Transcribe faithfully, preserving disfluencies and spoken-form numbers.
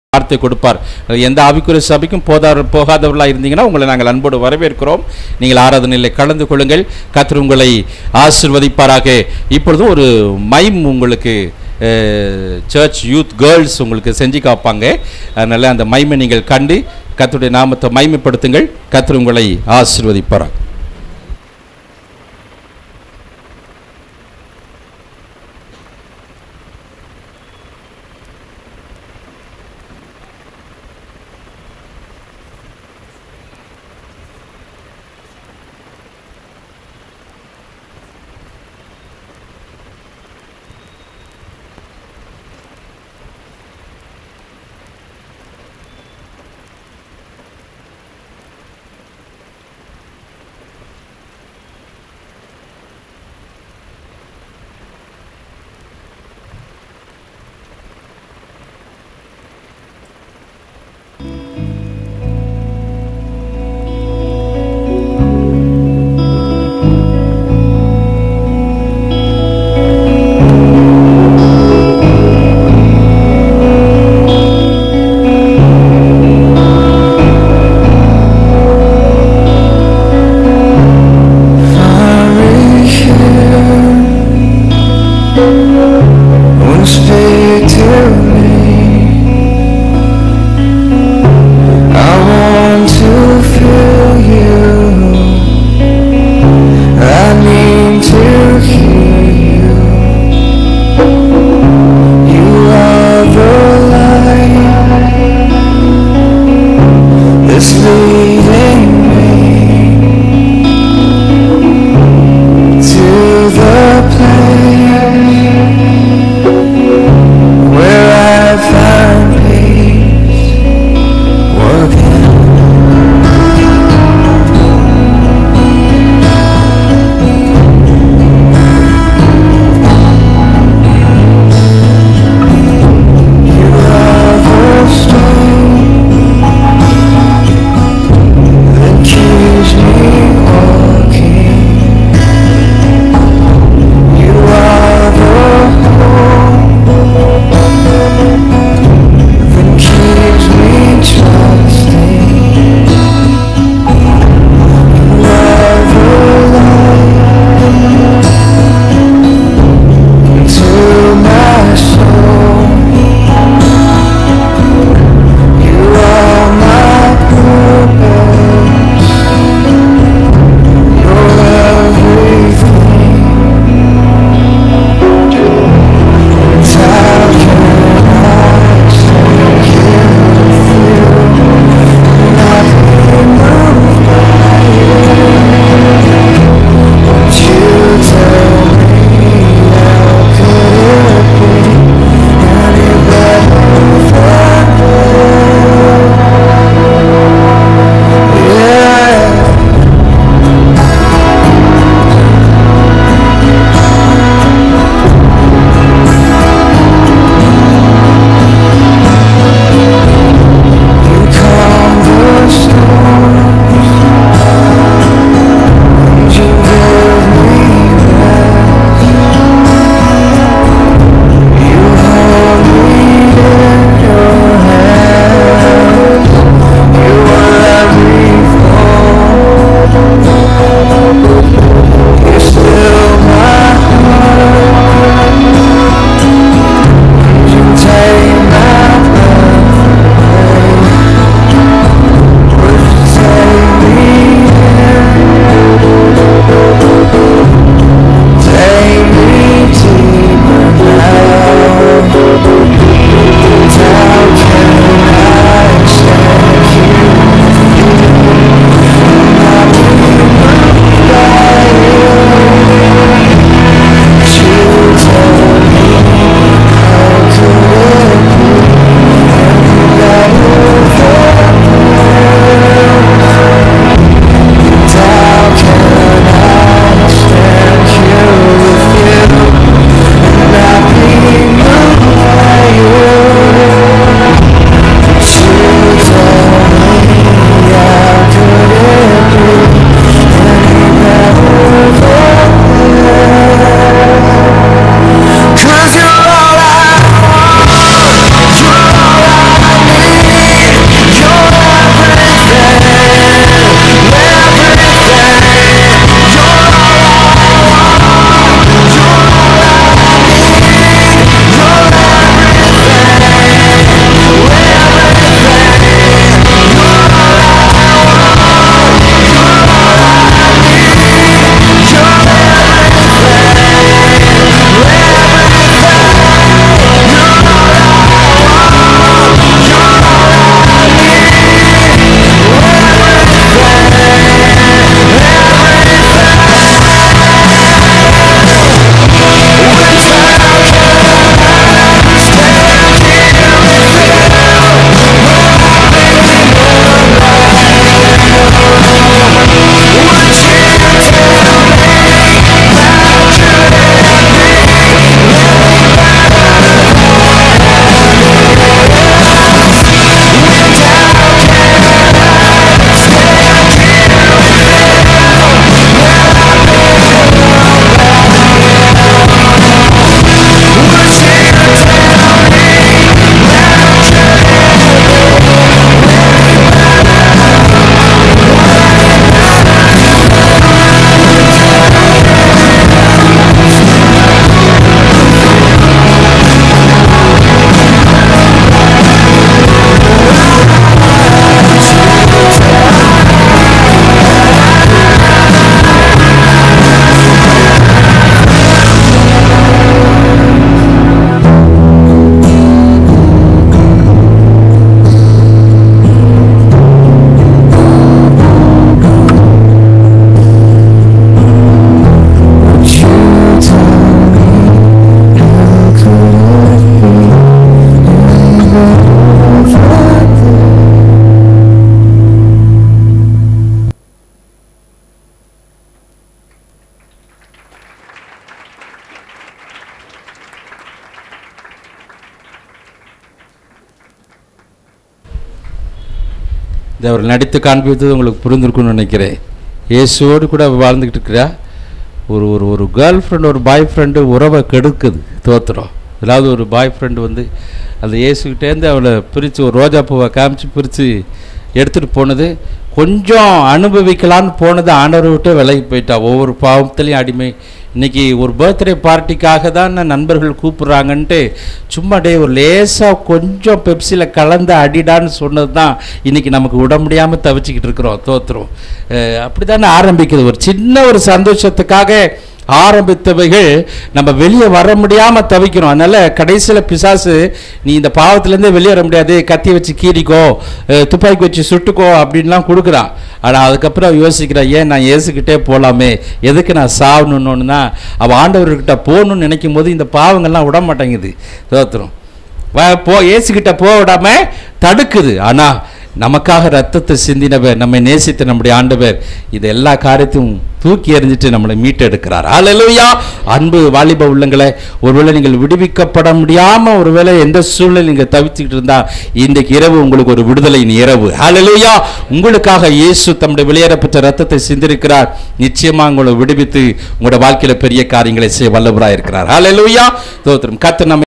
வார்த்தை கொடுப்பார். எந்த ஆவிக்குரிய சபைக்கும் போதார் போகாதவர்களாக இருந்தீங்கன்னா உங்களை நாங்கள் அன்போடு வரவேற்கிறோம். நீங்கள் ஆராதனையில் கலந்து கொள்ளுங்கள். கர்த்தர் உங்களை ஆசீர்வதிப்பாராக. இப்பொழுதும் ஒரு மைம் உங்களுக்கு சர்ச் யூத் கேர்ள்ஸ் உங்களுக்கு செஞ்சு காப்பாங்க. அதனால் அந்த மைமை நீங்கள் கண்டு கர்த்தருடைய நாமத்தை மைமைப்படுத்துங்கள். கர்த்தர் உங்களை ஆசீர்வதிப்பாராக. இந்த அவர் நடித்து காண்பித்தது உங்களுக்கு புரிந்திருக்குன்னு நினைக்கிறேன். இயேசுவோடு கூட வாழ்ந்துக்கிட்டு இருக்கிறா. ஒரு ஒரு ஒரு கேர்ள் ஃப்ரெண்டு ஒரு பாய் ஃப்ரெண்டு உறவை கெடுக்குது. தோத்துறோம். அதாவது ஒரு பாய் ஃப்ரெண்டு வந்து அந்த இயேசுக்கிட்டேருந்து அவளை பிரித்து ஒரு ரோஜா பூவை காமிச்சு பிரித்து எடுத்துகிட்டு போனது, கொஞ்சம் அனுபவிக்கலான்னு போனது ஆண்டவரை விட்டு விலகி போயிட்டா. ஒவ்வொரு பாவத்துலேயும் அடிமை. இன்றைக்கி ஒரு பர்த்டே பார்ட்டிக்காக தான் நண்பர்கள் கூப்பிட்றாங்கன்ட்டு சும்மா டே ஒரு லேசாக கொஞ்சம் பெப்சியில் கலந்து அடிடான்னு சொன்னது தான் இன்றைக்கி நமக்கு விட முடியாமல் தவிச்சிக்கிட்டு இருக்கிறோம். தோற்றுறோம். அப்படி தானே ஆரம்பிக்குது. ஒரு சின்ன ஒரு சந்தோஷத்துக்காக ஆரம்பித்தவைகள் நம்ம வெளியே வர முடியாமல் தவிக்கிறோம். அதனால் கடைசியில் பிசாசு நீ இந்த பாவத்திலேருந்தே வெளியே வர முடியாது, கத்தி வச்சு கீறிக்கோ, துப்பாக்கி வச்சு சுட்டுக்கோ அப்படின்லாம் கொடுக்குறான். ஆனால் அதுக்கப்புறம் யோசிக்கிறான், ஏன் நான் இயேசுக்கிட்டே போகலாமே, எதுக்கு நான் சாகணுன்னு தான் அவள் ஆண்டவர்கிட்ட போகணுன்னு நினைக்கும் போது இந்த பாவங்கள்லாம் விட மாட்டேங்குது. தோத்துரும் போ இயேசுக்கிட்ட போக விடாமல் தடுக்குது. ஆனால் நமக்காக ரத்தத்தை சிந்தினவர், நம்மை நேசித்த நம்முடைய ஆண்டவர் இது எல்லா காரியத்தையும் தூக்கி எறிஞ்சிட்டு நம்மளை மீட்டெடுக்கிறார். ஹல்லேலூயா. அன்பு வாலிப உள்ளங்களே, ஒருவேளை நீங்கள் விடுவிக்கப்பட முடியாமல் ஒருவேளை எந்த சூழ்நிலை நீங்கள் தவிச்சுக்கிட்டு இருந்தால் இன்றைக்கு இரவு உங்களுக்கு ஒரு விடுதலையின் இரவு. ஹல்லேலூயா. உங்களுக்காக இயேசு தம்முடைய வெளியேறப்பட்ட ரத்தத்தை சிந்திருக்கிறார். நிச்சயமாக உங்களை விடுவித்து உங்களோட வாழ்க்கையில் பெரிய காரியங்களை செய்ய வல்லவராக இருக்கிறார். ஹல்லேலூயா. தோத்திரம். கர்த்தர் நம்மை